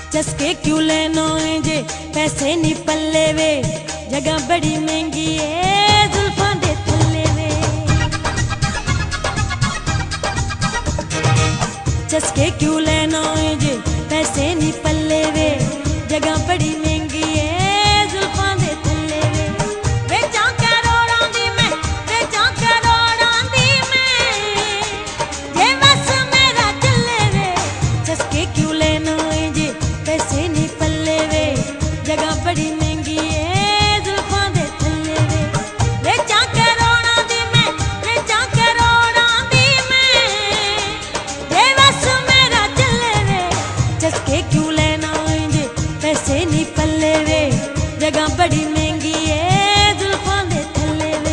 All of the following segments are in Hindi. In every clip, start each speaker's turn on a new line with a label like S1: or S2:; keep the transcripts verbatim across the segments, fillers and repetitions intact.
S1: चस्के क्यों लेना है जे पैसे नी पल्ले वे, जगह बड़ी महंगी है जुल्फां दे थल्ले वे। चस्के क्यों लेना है जे पैसे नी पल्ले वे, जगह बड़ी महंगी है जुल्फां दे थल्ले वे। बेचां करोड़ां दी मैं, बेचां करोड़ां दी मैं, जे बस मेरा चले वे। चस्के क्यों लेना है जे पैसे नी पल्ले वे, जगह बड़ी महंगी है जुल्फां दे थल्ले वे। बेचां करोड़ां दी मैं, बेचां करोड़ां दी मैं, जे बस मेरा चले वे। चस्के क्यों लेना है जे पैसे नी पल्ले वे, जगह बड़ी महंगी है जुल्फां दे थल्ले वे।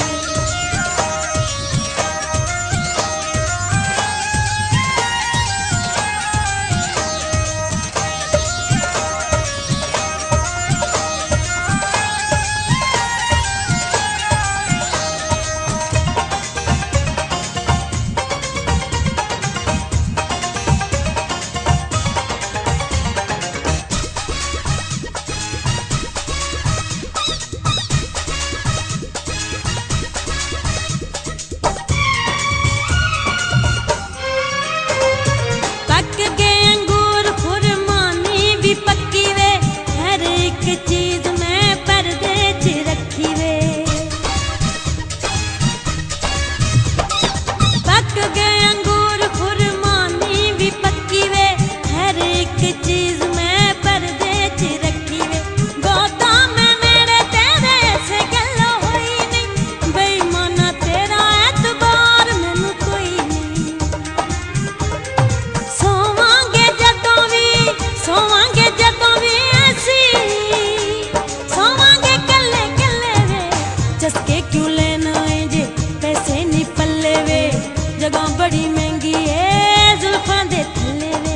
S1: चीज मैं पर्दे च रखी वे, पक गए अंगूर खुरमानी भी पक्की वे, हर एक चीज मैं पर्दे च रखी वे। गोदा में मेरे तेरे ऐसे गल्ला होई नहीं, बेईमाना तेरा एतबार मैनू कोई नहीं। सोवांगे जदों भी, सोवांगे जदों भी ऐसी, चस्के क्यों लेना है जे पैसे नी पल्ले वे, जगह बड़ी महंगी है जुल्फां दे थल्ले वे।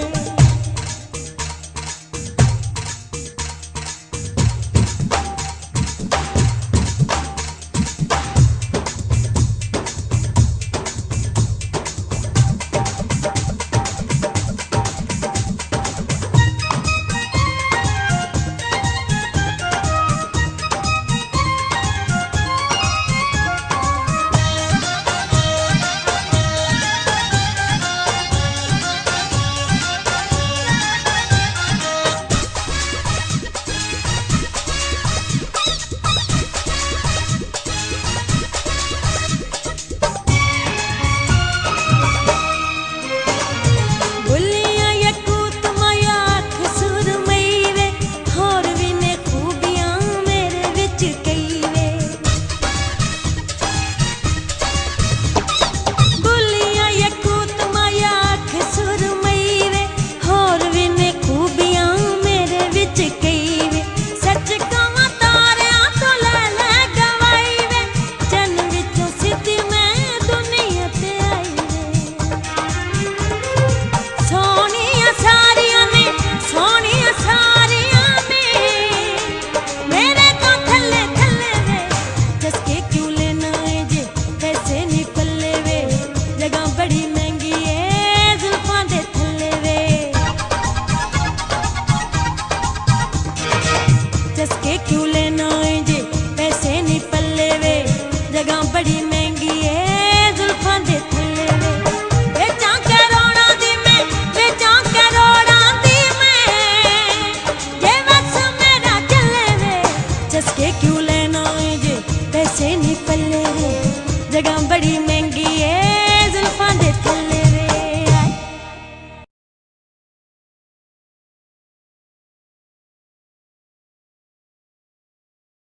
S1: चस्के क्यों लेना है जे पैसे नी पल्ले वे, जगह बड़ी महंगी है जुल्फां दे थल्ले वे। बेचां करोड़ां दी मैं, बेचां करोड़ां दी मैं, जे बस मेरा चले वे। चस्के क्यों लेना है जे पैसे नी पल्ले वे, जगह बड़ी महंगी है जुल्फां दे थल्ले।